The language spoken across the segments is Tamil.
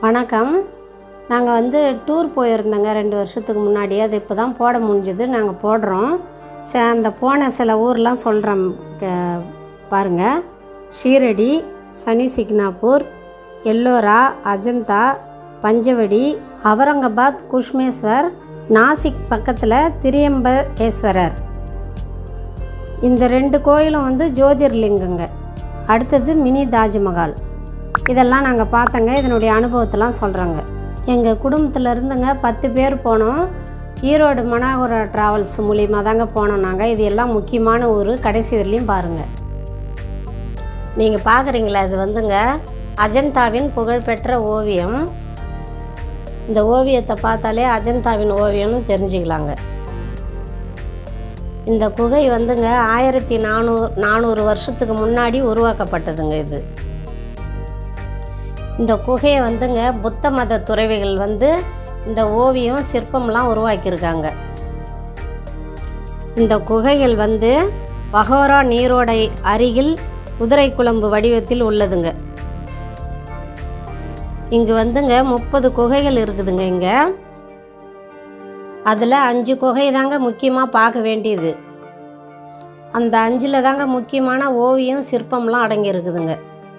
வணக்கம். நாங்கள் வந்து டூர் போயிருந்தோங்க 2 வருஷத்துக்கு முன்னாடி. அது இப்போ தான் போட முடிஞ்சது. நாங்கள் போடுறோம். அந்த போன சில ஊர்லாம் சொல்கிறோம் பாருங்கள். ஷீரடி, சனி சிக்னாப்பூர், எல்லோரா, அஜந்தா, பஞ்சவடி, அவுரங்காபாத், குஷ்மேஸ்வர், நாசிக் பக்கத்தில் திரியம்பகேஸ்வரர். இந்த 2 கோயிலும் வந்து ஜோதிர்லிங்கங்க. அடுத்தது மினி தாஜ்மஹால். இதெல்லாம் நாங்கள் பார்த்தோங்க. இதனுடைய அனுபவத்தெல்லாம் சொல்கிறோங்க. எங்கள் குடும்பத்தில் இருந்துங்க 10 பேர் போனோம். ஈரோடு மனோகர ட்ராவல்ஸ் மூலியமாக தாங்க போனோம் நாங்கள். இது எல்லாம் முக்கியமான ஊர். கடைசி வரலையும் பாருங்கள். நீங்கள் பார்க்குறீங்களா, இது வந்துங்க அஜந்தாவின் புகழ்பெற்ற ஓவியம். இந்த ஓவியத்தை பார்த்தாலே அஜந்தாவின் ஓவியம்னு தெரிஞ்சுக்கலாங்க. இந்த குகை வந்துங்க 1400 வருஷத்துக்கு முன்னாடி உருவாக்கப்பட்டதுங்க. இது இந்த குகையை வந்துங்க புத்த மத துறவிகள் வந்து இந்த ஓவியம் சிற்பம்லாம் உருவாக்கியிருக்காங்க. இந்த குகைகள் வந்து பகோரா நீரோடை அருகில் குதிரை குழம்பு வடிவத்தில் உள்ளதுங்க. இங்கு வந்துங்க 30 குகைகள் இருக்குதுங்க. இங்கே அதில் 5 குகை தாங்க முக்கியமாக பார்க்க வேண்டியது. அந்த 5ல் தாங்க முக்கியமான ஓவியம் சிற்பம்லாம் அடங்கி இருக்குதுங்க.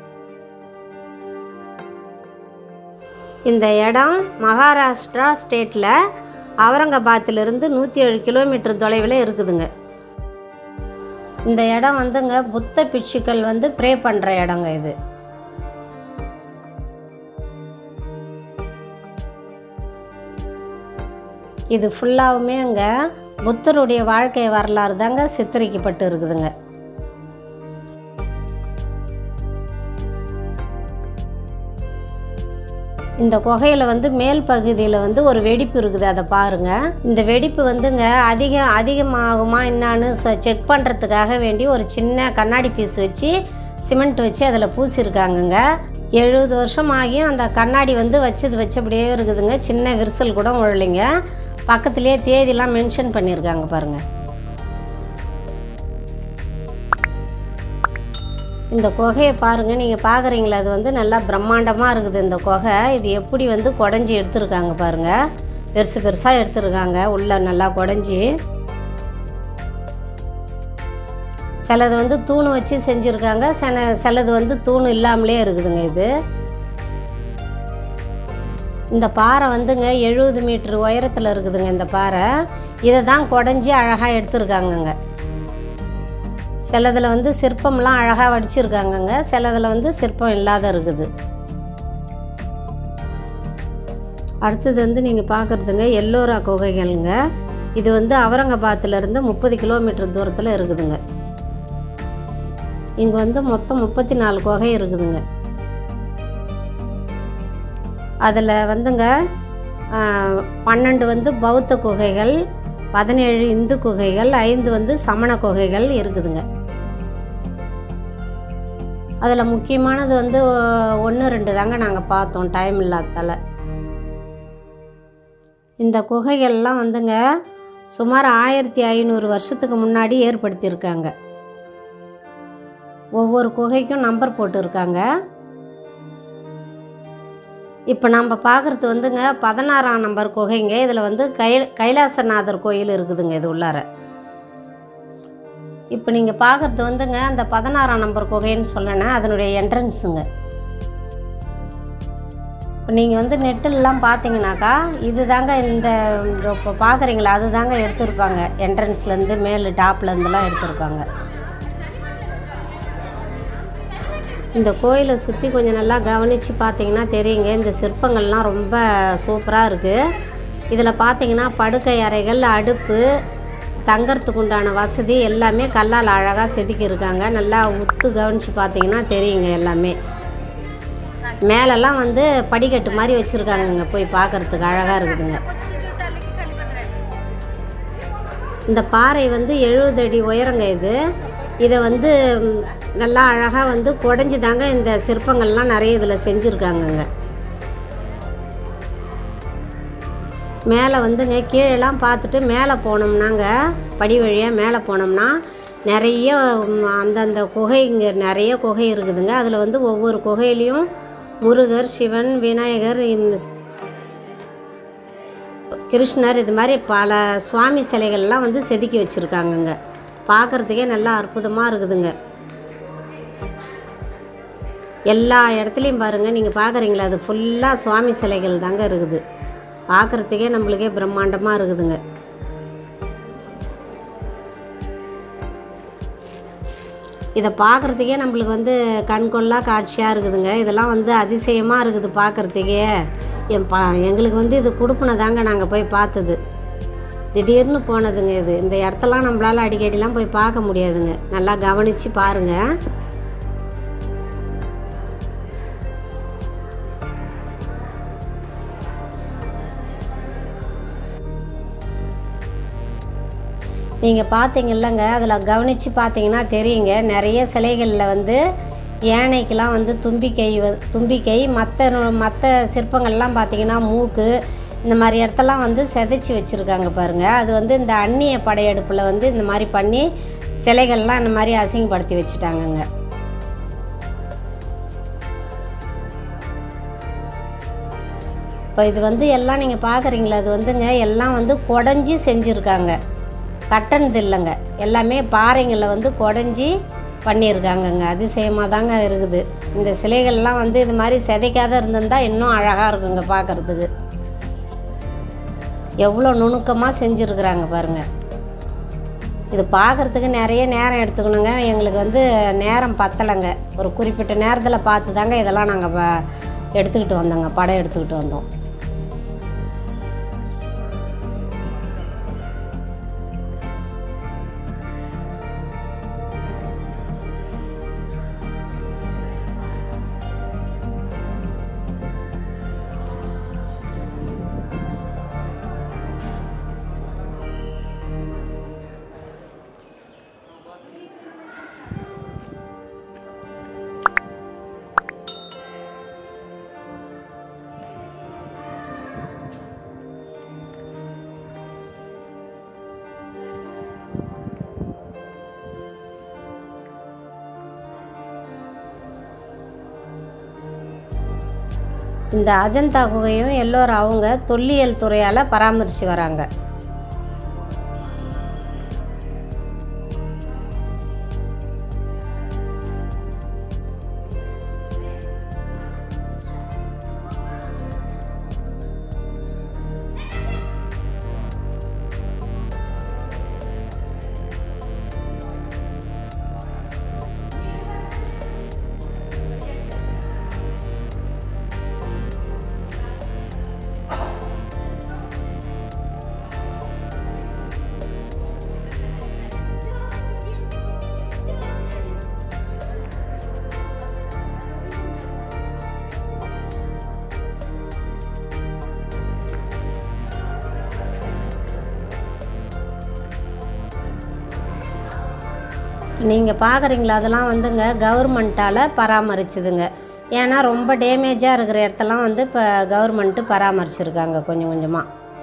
இந்த இடம் மகாராஷ்டிரா ஸ்டேட்டில் அவுரங்காபாத்திலிருந்து 107 கிலோமீட்டர் தொலைவில் இருக்குதுங்க. இந்த இடம் வந்துங்க புத்த பிட்சுக்கள் வந்து ப்ரே பண்ணுற இடங்க. இது ஃபுல்லாகவுமே அங்கே புத்தருடைய வாழ்க்கை வரலாறு தாங்க சித்தரிக்கப்பட்டு இருக்குதுங்க. இந்த குகையில் வந்து மேல் பகுதியில் வந்து ஒரு வெடிப்பு இருக்குது. அதை பாருங்கள். இந்த வெடிப்பு வந்துங்க அதிகமாகுமா என்னான்னு செக் பண்ணுறதுக்காக வேண்டி ஒரு சின்ன கண்ணாடி பீஸ் வச்சு சிமெண்ட் வச்சு அதில் பூசியிருக்காங்கங்க. 70 வருஷம் ஆகியும் அந்த கண்ணாடி வந்து வச்சபடியே இருக்குதுங்க. சின்ன விரிசல் கூட விழலைங்க. பக்கத்துலேயே தேதியெல்லாம் மென்ஷன் பண்ணியிருக்காங்க பாருங்கள். இந்த குகையை பாருங்கள். நீங்கள் பார்க்குறீங்களா, அது வந்து நல்லா பிரம்மாண்டமாக இருக்குது இந்த குகை. இது எப்படி வந்து குடஞ்சி எடுத்துருக்காங்க பாருங்கள். பெருசாக எடுத்துருக்காங்க. உள்ளே நல்லா குடஞ்சி. சிலது வந்து தூண் வச்சு செஞ்சுருக்காங்க. சிலது வந்து தூண் இல்லாமலே இருக்குதுங்க. இந்த பாறை வந்துங்க 70 மீட்டர் உயரத்தில் இருக்குதுங்க. இந்த பாறை இதை தான் குடஞ்சி அழகாக எடுத்துருக்காங்கங்க. சிலதில் வந்து சிற்பம்லாம் அழகாக வடிச்சிருக்காங்கங்க. சிலதில் வந்து சிற்பம் இல்லாத இருக்குது. அடுத்தது வந்து நீங்கள் பார்க்குறதுங்க எல்லோரா குகைகள்ங்க. இது வந்து அவுரங்காபாத்திலேருந்து 30 கிலோமீட்டர் தூரத்தில் இருக்குதுங்க. இங்கே வந்து மொத்தம் 34 குகை இருக்குதுங்க. அதில் வந்துங்க 12 வந்து பௌத்த குகைகள், 17 இந்து குகைகள், 5 வந்து சமண குகைகள் இருக்குதுங்க. அதில் முக்கியமானது வந்து 1-2 தாங்க நாங்கள் பார்த்தோம், டைம் இல்லாததால். இந்த குகைகள்லாம் வந்துங்க சுமார் 1500 வருஷத்துக்கு முன்னாடி ஏற்படுத்தியிருக்காங்க. ஒவ்வொரு குகைக்கும் நம்பர் போட்டுருக்காங்க. இப்போ நம்ம பார்க்குறது வந்துங்க 16ஆம் நம்பர் குகைங்க. இதில் வந்து கைலாசநாதர் கோயில் இருக்குதுங்க. இது உள்ளார இப்போ நீங்கள் பார்க்குறது வந்துங்க அந்த 16ஆம் நம்பர் குகைன்னு சொல்லணும். அதனுடைய என்ட்ரன்ஸுங்க. இப்போ நீங்கள் வந்து நெட்டிலெலாம் பார்த்தீங்கன்னாக்கா இது தாங்க இந்த இப்போ பார்க்குறீங்களா, அது தாங்க எடுத்துருப்பாங்க. என்ட்ரன்ஸ்லேருந்து மேலே டாப்லேருந்துலாம் எடுத்துருப்பாங்க. இந்த கோயிலை சுற்றி கொஞ்சம் நல்லா கவனித்து பார்த்தீங்கன்னா தெரியுங்க. இந்த சிற்பங்கள்லாம் ரொம்ப சூப்பராக இருக்குது. இதில் பார்த்தீங்கன்னா படுக்கை அறைகள், அடுப்பு, தங்கறதுக்கு உண்டான வசதி எல்லாமே கல்லால் அழகாக செதுக்கியிருக்காங்க. நல்லா உத்து கவனித்து பார்த்தீங்கன்னா தெரியுங்க. எல்லாமே மேலெல்லாம் வந்து படிக்கட்டு மாதிரி வச்சுருக்காங்கங்க. போய் பார்க்குறதுக்கு அழகாக இருக்குதுங்க. இந்த பாறை வந்து 70 அடி உயரங்க. இதை வந்து நல்லா அழகாக வந்து குடஞ்சி தாங்க இந்த சிற்பங்கள்லாம் நிறைய இதில் செஞ்சுருக்காங்கங்க. மேலே வந்துங்க கீழெல்லாம் பார்த்துட்டு மேலே போனோம்னாங்க, படி வழியாக மேலே போனோம்னா நிறைய அந்தந்த குகை, இங்கே நிறைய குகை இருக்குதுங்க. அதில் வந்து ஒவ்வொரு குகையிலையும் முருகர், சிவன், விநாயகர், கிருஷ்ணர் இது மாதிரி பல சுவாமி சிலைகள்லாம் வந்து செதுக்கி வச்சுருக்காங்கங்க. பார்க்குறதுக்கே நல்லா அற்புதமாக இருக்குதுங்க. எல்லா இடத்துலையும் பாருங்கள், நீங்கள் பார்க்குறீங்களா, அது ஃபுல்லாக சுவாமி சிலைகள் தாங்க இருக்குது. பார்க்குறதுக்கே நம்மளுக்கே பிரம்மாண்டமாக இருக்குதுங்க. இதை பார்க்குறதுக்கே நம்மளுக்கு வந்து கண்கொள்ளா காட்சியாக இருக்குதுங்க. இதெல்லாம் வந்து அதிசயமாக இருக்குது பார்க்குறதுக்கே. எங்களுக்கு வந்து இது கொடுப்புனதாங்க நாங்கள் போய் பார்த்தது. திடீர்னு போனதுங்க இது. இந்த இடத்தெல்லாம் நம்மளால் அடிக்கடிலாம் போய் பார்க்க முடியாதுங்க. நல்லா கவனித்து பாருங்கள். நீங்கள் பார்த்தீங்கல்லங்க, அதில் கவனித்து பார்த்தீங்கன்னா தெரியுங்க, நிறைய சிலைகளில் வந்து யானைக்கெலாம் வந்து தும்பிக்கை மற்ற சிற்பங்கள்லாம் பார்த்திங்கன்னா மூக்கு, இந்த மாதிரி இடத்தெல்லாம் வந்து செதைச்சி வச்சுருக்காங்க பாருங்கள். அது வந்து இந்த அந்நிய படையெடுப்பில் வந்து இந்த மாதிரி பண்ணி சிலைகள்லாம் இந்த மாதிரி அசிங்கப்படுத்தி வச்சுட்டாங்கங்க. இப்போ இது வந்து எல்லாம் நீங்கள் பார்க்குறீங்களா, அது வந்துங்க எல்லாம் வந்து குடஞ்சி செஞ்சுருக்காங்க, கட்டணது இல்லைங்க. எல்லாமே பாறைங்களில் வந்து குடஞ்சி பண்ணியிருக்காங்கங்க. அதிசயமாக தாங்க இருக்குது. இந்த சிலைகள்லாம் வந்து இது மாதிரி சிதைக்காத இருந்திருந்தால் இன்னும் அழகாக இருக்குங்க பார்க்குறதுக்கு. எவ்வளோ நுணுக்கமாக செஞ்சுருக்குறாங்க பாருங்கள். இது பார்க்குறதுக்கு நிறைய நேரம் எடுத்துக்கணுங்க. எங்களுக்கு வந்து நேரம் பத்தலைங்க. ஒரு குறிப்பிட்ட நேரத்தில் பார்த்து தாங்க இதெல்லாம் நாங்கள் எடுத்துக்கிட்டு வந்தோங்க, படம் எடுத்துக்கிட்டு வந்தோம். இந்த அஜந்தா குகையும் எல்லோரும் அவங்க தொல்லியல் துறையால் பராமரித்து வராங்க. நீங்கள் பார்க்குறீங்களா, அதெல்லாம் வந்துங்க கவர்மெண்ட்டால் பராமரிச்சுதுங்க. ஏன்னா ரொம்ப டேமேஜாக இருக்கிற இடத்தெல்லாம் வந்து இப்போ கவர்மெண்ட்டு பராமரிச்சிருக்காங்க கொஞ்சம் கொஞ்சமாக.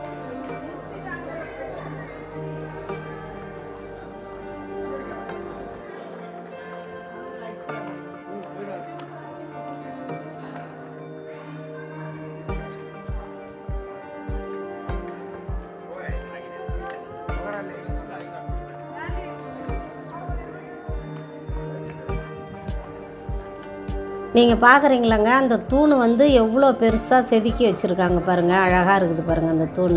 நீங்கள் பார்க்குறீங்களாங்க, அந்த தூண் வந்து எவ்வளோ பெருசாக செதுக்கி வச்சுருக்காங்க பாருங்கள். அழகாக இருக்குது பாருங்கள் அந்த தூண்.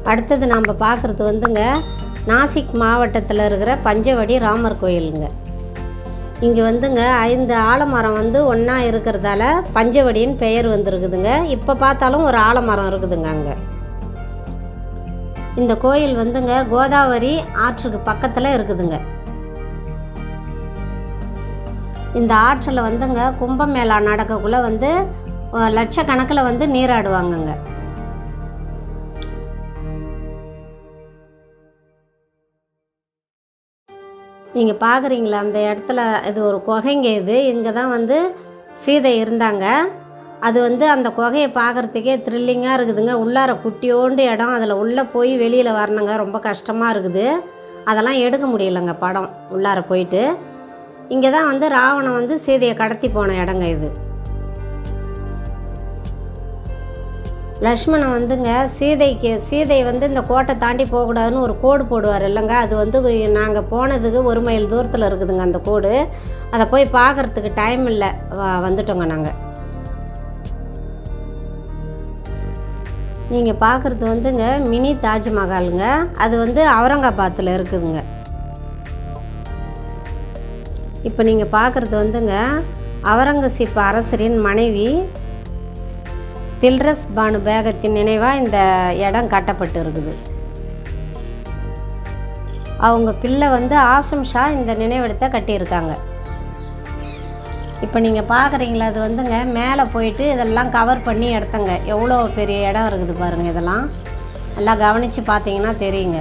அடுத்தது நாம் பார்க்குறது வந்துங்க நாசிக் மாவட்டத்தில் இருக்கிற பஞ்சவடி ராமர் கோயிலுங்க. இங்கே வந்துங்க 5 ஆலமரம் வந்து ஒன்றா இருக்கிறதால பஞ்சவடின்னு பெயர் வந்துருக்குதுங்க. இப்போ பார்த்தாலும் ஒரு ஆலமரம் இருக்குதுங்க அங்கே. இந்த கோயில் வந்துங்க கோதாவரி ஆற்றுக்கு பக்கத்தில் இருக்குதுங்க. இந்த ஆற்றில் வந்துங்க கும்பமேளா நடக்கக்குள்ளே வந்து லட்சக்கணக்கில் வந்து நீராடுவாங்கங்க. நீங்கள் பார்க்குறீங்களா அந்த இடத்துல இது ஒரு குகைங்க. இது இங்கே தான் வந்து சீதை இருந்தாங்க. அது வந்து அந்த குகையை பார்க்குறதுக்கே த்ரில்லிங்காக இருக்குதுங்க. உள்ளார குட்டியோண்டு இடம், அதில் உள்ளே போய் வெளியில் வரணுங்க, ரொம்ப கஷ்டமாக இருக்குது. அதெல்லாம் எடுக்க முடியலைங்க படம் உள்ளார போயிட்டு. இங்கே தான் வந்து ராவணன் வந்து சீதையை கடத்தி போன இடங்க இது. லக்ஷ்மணன் வந்துங்க சீதை வந்து இந்த கோட்டை தாண்டி போகக்கூடாதுன்னு ஒரு கோடு போடுவார் இல்லைங்க. அது வந்து நாங்கள் போனதுக்கு 1 மைல் தூரத்தில் இருக்குதுங்க அந்த கோடு. அதை போய் பார்க்குறதுக்கு டைம் இல்லை, வந்துட்டோங்க நாங்கள். நீங்கள் பார்க்குறது வந்துங்க மினி தாஜ்மஹாலுங்க. அது வந்து அவுரங்காபாத்தில் இருக்குதுங்க. இப்போ நீங்கள் பார்க்குறது வந்துங்க அவுரங்கசீப் அரசரின் மனைவி தில்ரஸ் பானு பேகத்தின் நினைவாக இந்த இடம் கட்டப்பட்டு இருக்குது. அவங்க பிள்ளை வந்து ஆசம் ஷா இந்த நினைவிடத்தை கட்டியிருக்காங்க. இப்போ நீங்கள் பார்க்குறீங்களா, அது வந்துங்க மேலே போயிட்டு இதெல்லாம் கவர் பண்ணி எடுத்தங்க. எவ்வளோ பெரிய இடம் இருக்குது பாருங்கள். இதெல்லாம் நல்லா கவனித்து பார்த்தீங்கன்னா தெரியுங்க.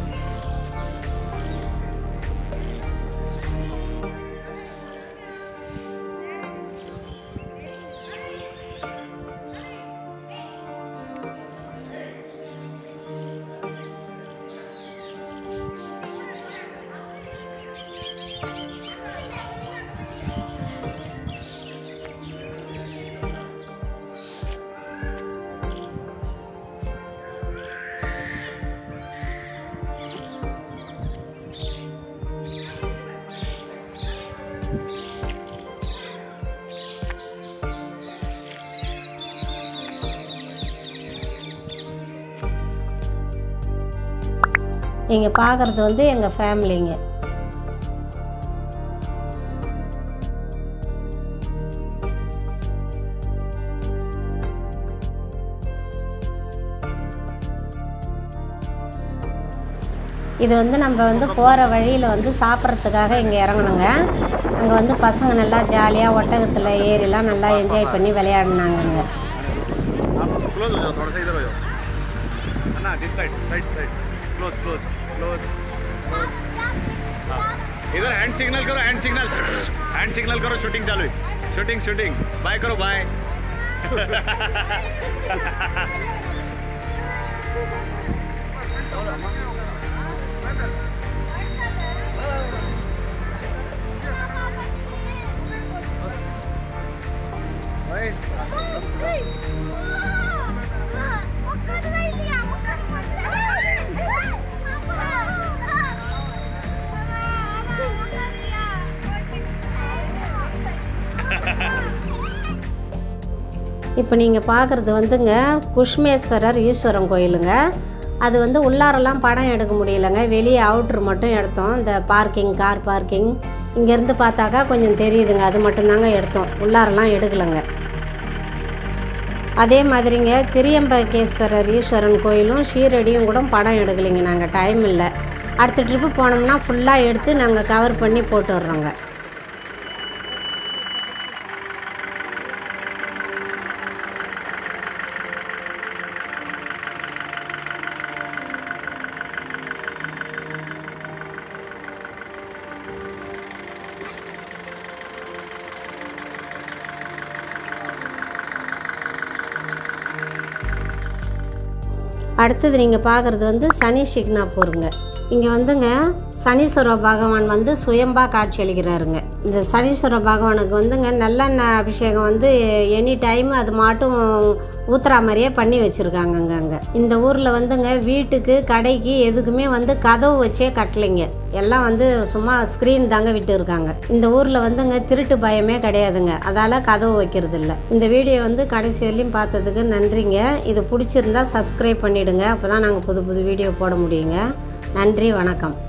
நீங்கள் பார்க்குறது வந்து எங்கள் ஃபேமிலிங்க. இது வந்து நம்ம வந்து போகிற வழியில் வந்து சாப்பிட்றதுக்காக இங்கே இறங்கணுங்க. அங்கே வந்து பசங்க நல்லா ஜாலியாக ஒட்டகத்தில் ஏறிலாம் நல்லா என்ஜாய் பண்ணி விளையாடினாங்கங்க. इधर हैंड सिग्नल करो, शूटिंग चालू है, शूटिंग बाय करो, बाय. இப்போ நீங்கள் பார்க்குறது வந்துங்க குஷ்மேஸ்வரர் ஈஸ்வரன் கோயிலுங்க. அது வந்து உள்ளாரெல்லாம் படம் எடுக்க முடியலைங்க, வெளியே அவுட்ரு மட்டும் எடுத்தோம். இந்த பார்க்கிங், கார் பார்க்கிங் இங்கேருந்து பார்த்தாக்கா கொஞ்சம் தெரியுதுங்க, அது மட்டும்தாங்க எடுத்தோம், உள்ளாரெல்லாம் எடுக்கலைங்க. அதே மாதிரிங்க திரியம்பகேஸ்வரர் ஈஸ்வரன் கோயிலும் ஷீரடியும் கூட படம் எடுக்கலைங்க, நாங்கள் டைம் இல்லை. அடுத்த ட்ரிப்பு போனோம்னா ஃபுல்லாக எடுத்து நாங்கள் கவர் பண்ணி போட்டு வர்றோங்க. அடுத்தது நீங்கள் பார்க்குறது வந்து சனி சிக்னாப்பூருங்க. இங்கே வந்துங்க சனீஸ்வர பகவான் வந்து சுயம்பா காட்சி அளிக்கிறாருங்க. இந்த சனீஸ்வர பகவானுக்கு வந்துங்க நல்லெண்ணெய் அபிஷேகம் வந்து எனி டைம் அது மாட்டும் ஊத்துறா மாதிரியே பண்ணி வச்சுருக்காங்கங்க. அங்கே இந்த ஊரில் வந்துங்க வீட்டுக்கு கடைக்கு எதுக்குமே வந்து கதவு வச்சே கட்டலைங்க. எல்லாம் வந்து சும்மா ஸ்க்ரீன் தாங்க விட்டு இருக்காங்க. இந்த ஊரில் வந்துங்க திருட்டு பயமே கிடையாதுங்க. அதால் கதவு வைக்கிறது இல்லை. இந்த வீடியோ வந்து கடைசி வரையும் பார்த்ததுக்கு நன்றிங்க. இது பிடிச்சிருந்தா சப்ஸ்கிரைப் பண்ணிவிடுங்க. அப்போ தான் நாங்கள் புது புது வீடியோ போட முடியுங்க. நன்றி, வணக்கம்.